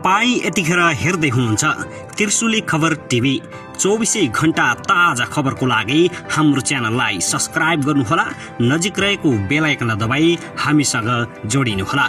तपाईं यतिखेर हेर्दै हुनुहुन्छ त्रिशुली खबर टिभी। 24 घण्टा ताजा खबरको लागि हाम्रो च्यानललाई सब्स्क्राइब गर्नुहोला, नजिक रहेको बेल आइकन दबाई हामीसँग जोडिनुहोला।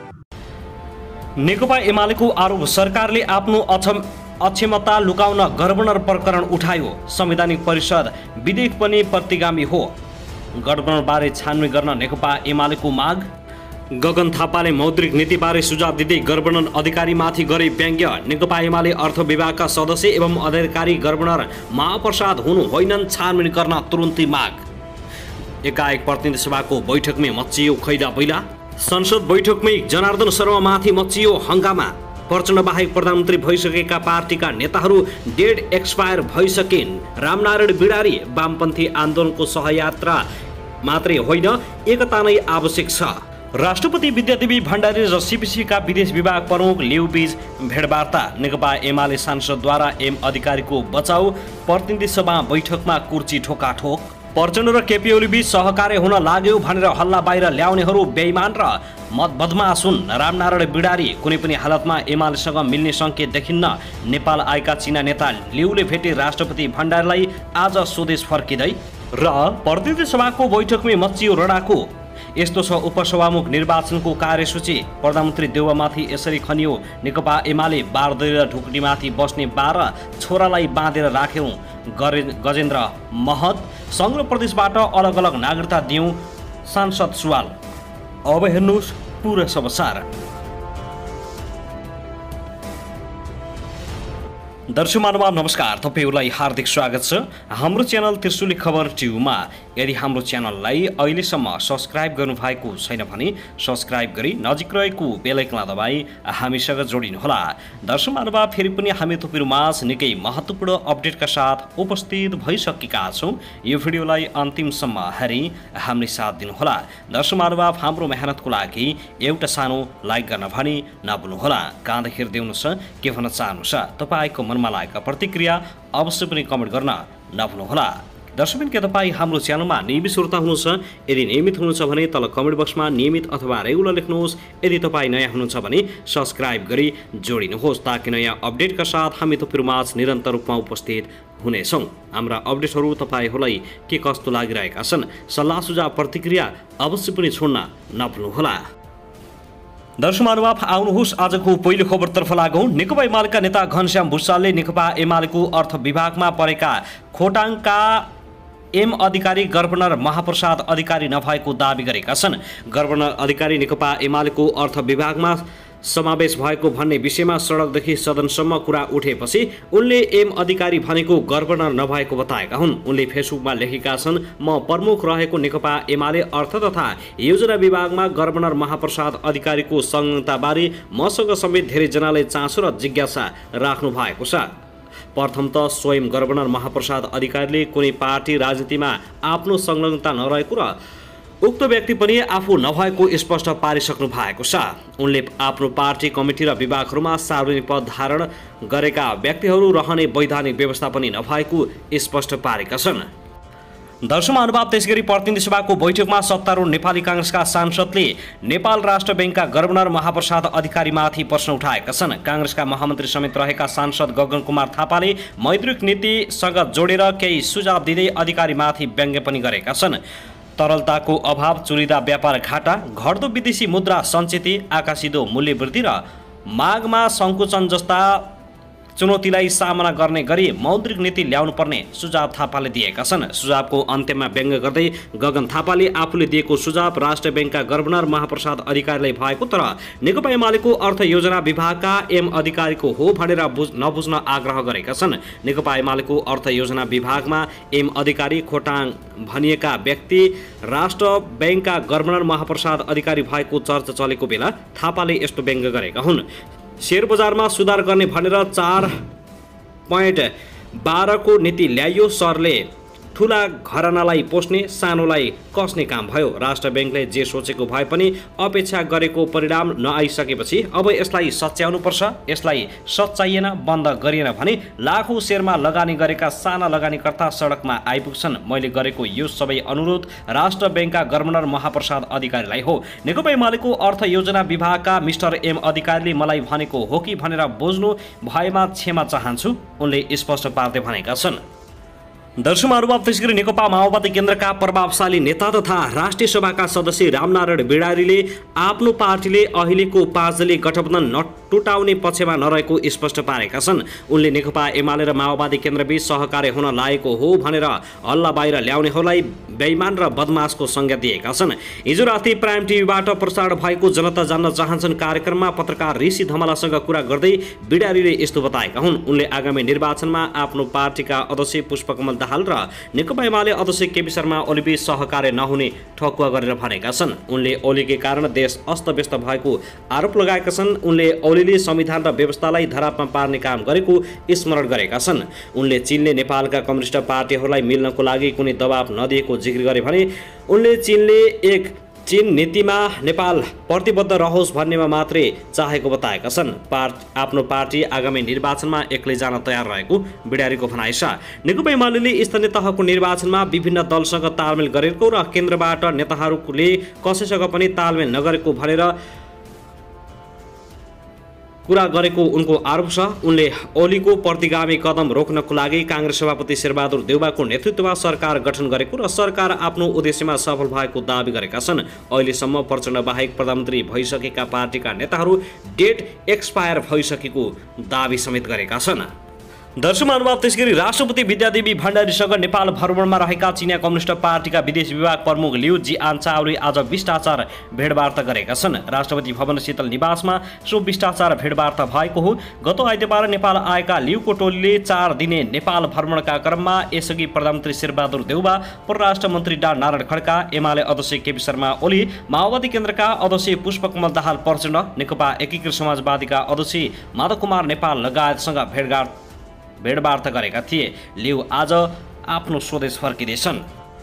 नेकपा एमालेको आरोप, सरकारले आफ्नो अक्षमता लुकाउन गभर्नर प्रकरण उठायो। संवैधानिक परिषद विधेयक पनि प्रतिगामी हो। गठबन्धनबारे छानबिन गर्न नेकपा एमालेको माग। गगन थापाले मौद्रिक नीतिबारे सुझाव दिँदै गभर्नर अधिकारीमाथि गरे व्यङ्ग्य। नेकपा एमाले अर्थ विभागका सदस्य एवं अधिकारी गभर्नर महाप्रसाद हुनु होइनन्, छानबिन गर्न तुरुन्तै माग। एकाएक प्रतिनिधि सभाको बैठकमै मचियो खैला बैला। संसद बैठकमै जनार्दन शर्मामाथि मचियो हंगामा। प्रचण्ड बाहेक प्रधानमन्त्री भइसकेका पार्टीका नेताहरू डेड एक्सपायर भइसकिन्। रामनारायण बिडारी, वामपन्थी आन्दोलनको सहयात्रा मात्रै होइन, एकता नै आवश्यक छ। राष्ट्रपति विद्यादेवी भण्डारी र सीपीसीका विदेश विभाग प्रमुख लिउबीच भेटवार्ता। नेकपा एमाले सांसदद्वारा एम अधिकारीको बचाउ। प्रतिनिधि सभा बैठकमा कुर्ची ठोकाठोक। प्रचण्ड र केपी ओली बीच सहकार्य हुन लाग्यो भनेर हल्ला बाहिर ल्याउनेहरू बेइमान र बदमास हुन्। रामनारायण बिडारी, कुनै पनि हालतमा एमालेसँग मिल्ने सङ्केत देखिन्न। नेपाल आएका चीना नेता लिउले भेटे राष्ट्रपति भण्डारीलाई, आज स्वदेश फर्किँदै। र प्रतिनिधि सभाको बैठकमै मचियो रडाको। यस्तो छ उपसभामुख निर्वाचनको कार्यसूची। प्रधानमन्त्री देउवामाथि यसरी खनियो नेकपा एमाले। बारदरी र ढुकुटीमाथि बस्ने 12 छोरालाई बाँधेर राख्यौं गजेन्द्र महत। सङ्घ र प्रदेशबाट अलग अलग नागरिकता दिउँ, सांसद सुवाल। अब हेर्नुहोस् पुरा समाचार। दर्शक महानुभाव नमस्कार, तपाईहरुलाई हार्दिक स्वागत छ हाम्रो च्यानल त्रिशुली खबर टिभीमा। यदि हाम्रो च्यानललाई अहिलेसम्म सब्स्क्राइब गर्नुभएको छैन भने सब्स्क्राइब गरी नजिक रहेको बेल आइकन दबाई हामीसँग जोडिनुहोला। दर्शक महानुभाव, फेरि पनि हामी तपाईहरुमाझ निकै महत्त्वपूर्ण अपडेटका साथ उपस्थित भइसकेका छौं। यो भिडियोलाई अन्तिमसम्म हेरी हामीले साथ दिनुहोला। दर्शक महानुभाव, हाम्रो मेहनतको लागि एउटा सानो लाइक गर्न भनी नभुल्नुहोला। कहाँ हेर्दै हुनुहुन्छ, के भन्न चाहनुहुन्छ, तपाईको मनमा लागेका प्रतिक्रिया अवश्य पनि कमेन्ट गर्न नभुल्नुहोला। दर्शकबिन, के तपाईँ हाम्रो च्यानलमा नियमित श्रोता हुनुहुन्छ? यदि नियमित हुनुहुन्छ भने तल कमेन्ट बक्समा नियमित अथवा रेगुलर लेख्नुहोस्। यदि तपाईँ नयाँ हुनुहुन्छ भने सब्स्क्राइब गरी जोडिनुहोस्, ताकि नयाँ अपडेटका साथ हामी तपाईहरुमाझ निरन्तर रूपमा उपस्थित हुनेछौँ। हाम्रा अपडेटहरू तपाईहरूलाई के कस्तो लागिरहेका छन्, सल्लाह सुझाव प्रतिक्रिया अवश्य पनि छोड्न नभुल्नुहोला। दर्शक महानुभाव, आउनुहोस् आजको पहिलो खबरतर्फ लागौं। नेकपा एमालेका नेता घनश्याम भुसालले नेकपा एमालेको अर्थ विभागमा परेका खोटाङका एम अधिकारी गभर्नर महाप्रसाद अधिकारी नभएको दावी गरेका छन्। गभर्नर अधिकारी नेकपा एमालेको अर्थ विभागमा समावेश भएको भन्ने विषयमा सडकदेखि सदनसम्म कुरा उठेपछि उनले एम अधिकारी भनेको गभर्नर नभएको बताएका हुन्। उनले फेसबुकमा लेखेका छन्, म प्रमुख रहेको नेकपा एमाले अर्थ तथा योजना विभागमा गभर्नर महाप्रसाद अधिकारीको संलग्नताबारे मसँग समेत धेरैजनाले चासो र जिज्ञासा राख्नु भएको छ। प्रथम त स्वयं गभर्नर महाप्रसाद अधिकारीले कुनै पार्टी राजनीतिमा आफ्नो संलग्नता नरहेको र उक्त व्यक्ति पनि आफू नभएको स्पष्ट पारिसक्नु भएको छ। उनले आफ्नो पार्टी कमिटी र विभागहरूमा सार्वजनिक पद धारण गरेका व्यक्तिहरू रहने वैधानिक व्यवस्था पनि नभएको स्पष्ट पारेका छन्। दर्शक महानुभाव, त्यसगरी प्रतिनिधि सभाको बैठकमा सत्तारूढ नेपाली कांग्रेसका सांसदले नेपाल राष्ट्र बैंकका गभर्नर महाप्रसाद अधिकारीमाथि प्रश्न उठाएका छन्। कांग्रेसका महामन्त्री समेत रहेका सांसद गगन कुमार थापाले मौद्रिक नीतिसँग जोडेर केही सुझाव दिँदै अधिकारीमाथि व्यङ्ग्य पनि गरेका छन्। तरलताको अभाव, चुरिदा व्यापार घाटा, घट्दो विदेशी मुद्रा सञ्चित, आकाशिदो मूल्य वृद्धि र मागमा सङ्कुचन जस्ता चुनौतीलाई सामना गर्ने गरी मौद्रिक नीति ल्याउनु पर्ने सुझाव थापाले दिएका छन्। सुझावको अन्त्यमा व्यङ्ग्य गर्दै गगन थापाले आफूले दिएको सुझाव राष्ट्र बैंकका गभर्नर महाप्रसाद अधिकारीलाई भएको तर नेकपा एमालेको अर्थ योजना विभागका एम अधिकारीको हो भनेर नबुझ्न आग्रह गरेका छन्। नेकपा एमालेको अर्थ योजना विभागमा एम अधिकारी खोटाङ भनिएका व्यक्ति राष्ट्र बैंकका गभर्नर महाप्रसाद अधिकारी भएको चर्चा चलेको बेला थापाले यस्तो व्यङ्ग्य गरेका हुन्। शेयर बजारमा सुधार गर्ने भनेर 4.12 को नीति ल्याइयो सरले, ठुला घरानालाई पोस्ने सानोलाई कस्ने काम भयो। राष्ट्र ब्याङ्कले जे सोचेको भए पनि अपेक्षा गरेको परिणाम नआइसकेपछि अब यसलाई सच्याउनुपर्छ। यसलाई सच्याइएन, बन्द गरिएन भने लाखौं शेयरमा लगानी गरेका साना लगानीकर्ता सडकमा आइपुग्छन्। मैले गरेको यो सबै अनुरोध राष्ट्र ब्याङ्कका गभर्नर महाप्रसाद अधिकारीलाई हो। नेकपा एमालेको अर्थ योजना विभागका मिस्टर एम अधिकारीले मलाई भनेको हो कि भनेर बुझ्नु भएमा क्षमा चाहन्छु, उनले स्पष्ट पार्दै भनेका छन्। दर्शक महानुभाव, त्यसैगरी नेकपा माओवादी केन्द्रका प्रभावशाली नेता तथा राष्ट्रिय सभाका सदस्य रामनारायण बिडारीले आफ्नो पार्टीले अहिलेको 5 दलीय गठबन्धन नटुटाउने पक्षमा नरहेको स्पष्ट पारेका छन्। उनले नेकपा एमाले र माओवादी केन्द्रबीच सहकार्य हुन लागेको हो भनेर हल्ला बाहिर ल्याउनेहरूलाई बेइमान र बदमासको संज्ञा दिएका छन्। हिजो राति प्राइम टिभीबाट प्रसारण भएको जनता जान्न चाहन्छन् कार्यक्रममा पत्रकार ऋषि धमलासँग कुरा गर्दै बिडारीले यस्तो बताएका हुन्। उनले आगामी निर्वाचनमा आफ्नो पार्टीका अध्यक्ष पुष्पकमल दाहाल र नेकपा एमाले अध्यक्ष केपी शर्मा ओलीबीच सहकार्य नहुने ठकुवा गरेर भनेका छन्। उनले ओलीकै कारण देश अस्तव्यस्त भएको आरोप लगाएका छन्। उनले ओलीले संविधान र व्यवस्थालाई धरापमा पार्ने काम गरेको स्मरण गरेका छन्। उनले चीनले नेपालका कम्युनिस्ट पार्टीहरूलाई मिल्नको लागि कुनै दबाब नदिएको जिक्र गरे भने उनले चीनले एक चीन नीतिमा नेपाल प्रतिबद्ध रहोस् भन्नेमा मात्रै चाहेको बताएका छन्। आफ्नो पार्टी आगामी निर्वाचनमा एक्लै जान तयार रहेको बिडारीको भनाइ छ। नेकपा एमाले स्थानीय तहको निर्वाचनमा विभिन्न दलसँग तालमेल गरेको र केन्द्रबाट नेताहरूले कसैसँग पनि तालमेल नगरेको भनेर कुरा गरेको उनको आरोप छ। उनले ओलीको प्रतिगामी कदम रोक्नको लागि कांग्रेस सभापति शेरबहादुर देउवाको नेतृत्वमा सरकार गठन गरेको र सरकार आफ्नो उद्देश्यमा सफल भएको दावी गरेका छन्। अहिलेसम्म प्रचण्ड बाहेक प्रधानमन्त्री भइसकेका पार्टीका नेताहरू डेट एक्सपायर भइसकेको दावी समेत गरेका छन्। दर्शक महानुभाव, त्यसैगरी राष्ट्रपति विद्यादेवी भण्डारीसँग नेपाल भ्रमणमा रहेका चिनिया कम्युनिस्ट पार्टीका विदेश विभाग प्रमुख लिउ जिआन चाओले आज शिष्टाचार भेटवार्ता गरेका छन्। राष्ट्रपति भवन शीतल निवासमा सो शिष्टाचार भेटवार्ता भएको हो। गत आइतबार नेपाल आएका लिउको टोलीले 4 दिने नेपाल भ्रमणका क्रममा यसअघि प्रधानमन्त्री शेरबहादुर देउवा, परराष्ट्र मन्त्री डा नारायण खड्का, एमाले अध्यक्ष केपी शर्मा ओली, माओवादी केन्द्रका अध्यक्ष पुष्पकमल दाहाल प्रचण्ड, नेकपा एकीकृत समाजवादीका अध्यक्ष माधव कुमार नेपाल लगायतसँग भेटवार्ता गरेका थिए। लिउ आज आफ्नो स्वदेश फर्किँदैछन्।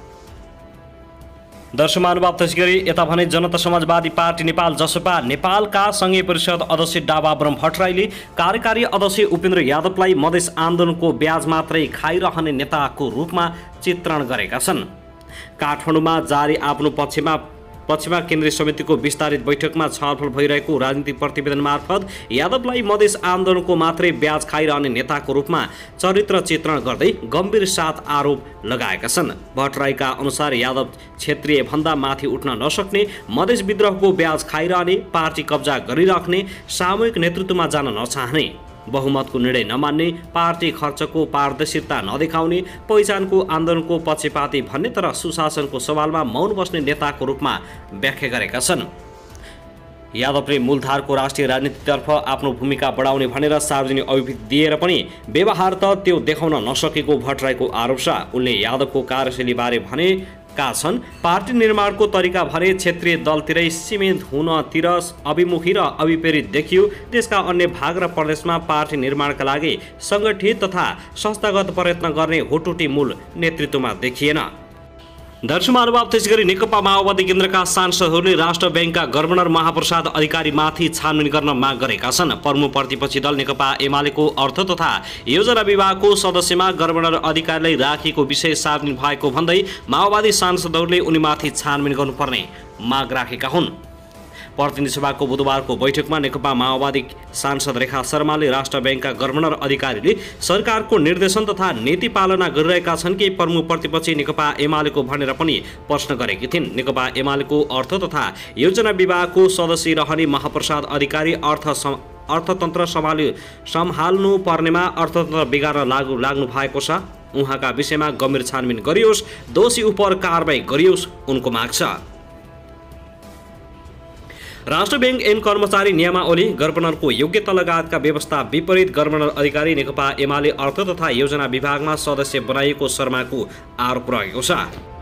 दर्शक महानुभाव, त्यसैगरी यता भने जनता समाजवादी पार्टी नेपाल जसपा नेपालका संघीय परिषद अध्यक्ष डा बाबुराम भट्टराईले कार्यकारी अध्यक्ष उपेन्द्र यादवलाई मधेस आन्दोलनको ब्याज मात्रै खाइरहने नेताको रूपमा चित्रण गरेका छन्। काठमाडौँमा जारी आफ्नो पक्षमा केन्द्रीय समितिको विस्तारित बैठकमा छलफल भइरहेको राजनीतिक प्रतिवेदन मार्फत यादवलाई मधेस आन्दोलनको मात्रै ब्याज खाइरहने नेताको रूपमा चरित्र चित्रण गर्दै गम्भीर साथ आरोप लगाएका छन्। भट्टराईका अनुसार यादव क्षेत्रीय भन्दा माथि उठ्न नसक्ने, मधेस विद्रोहको ब्याज खाइरहने, पार्टी कब्जा गरिराख्ने, सामूहिक नेतृत्वमा जान नचाहने, बहुमतको निर्णय नमान्ने, पार्टी खर्चको पारदर्शिता नदेखाउने, पहिचानको आन्दोलनको पक्षपाती भन्ने तर सुशासनको सवालमा मौन बस्ने नेताको रूपमा व्याख्या गरेका छन्। यादवले मूलधारको राष्ट्रिय राजनीतितर्फ आफ्नो भूमिका बढाउने भनेर सार्वजनिक अभिव्यक्ति दिएर पनि व्यवहार त त्यो देखाउन नसकेको भट्टराईको आरोप छ। उनले यादवको कार्यशैलीबारे भनेका छन्, पार्टी निर्माणको तरिका भने क्षेत्रीय दलतिरै सीमित हुनतिर अभिमुखी र अभिप्रेरित देखियो। देशका अन्य भाग र प्रदेशमा पार्टी निर्माणका लागि सङ्गठित तथा संस्थागत प्रयत्न गर्ने होटुटी मूल नेतृत्वमा देखिएन। दर्शक महानुभाव, त्यसैगरी नेकपा माओवादी केन्द्रका सांसदहरूले राष्ट्र ब्याङ्कका गभर्नर महाप्रसाद अधिकारीमाथि छानबिन गर्न माग गरेका छन्। प्रमुख प्रतिपक्षी दल नेकपा एमालेको अर्थ तथा योजना विभागको सदस्यमा गभर्नर अधिकारीलाई राखिएको विषय सार्वजनिक भएको भन्दै माओवादी सांसदहरूले उनीमाथि छानबिन गर्नुपर्ने माग राखेका हुन्। प्रतिनिधि सभाको बुधबारको बैठकमा नेकपा माओवादी सांसद रेखा शर्माले राष्ट्र ब्याङ्कका गभर्नर अधिकारीले सरकारको निर्देशन तथा नीति पालना गरिरहेका छन् कि प्रमुख प्रतिपक्षी नेकपा एमालेको भनेर पनि प्रश्न गरेकी थिइन्। नेकपा एमालेको अर्थ तथा योजना विभागको सदस्य रहने महाप्रसाद अधिकारी अर्थतन्त्र सम्हाल्नु पर्नेमा अर्थतन्त्र बिगार्न लाग्नु भएको छ। उहाँका विषयमा गम्भीर छानबिन गरियोस्, दोषी उप कारबाही गरियोस्, उनको माग छ। राष्ट्र ब्याङ्क ऐन कर्मचारी नियमावली गभर्नरको योग्यता लगायतका व्यवस्था विपरीत गभर्नर अधिकारी नेकपा एमाले अर्थ तथा योजना विभागमा सदस्य बनाइएको शर्माको आरोप रहेको छ।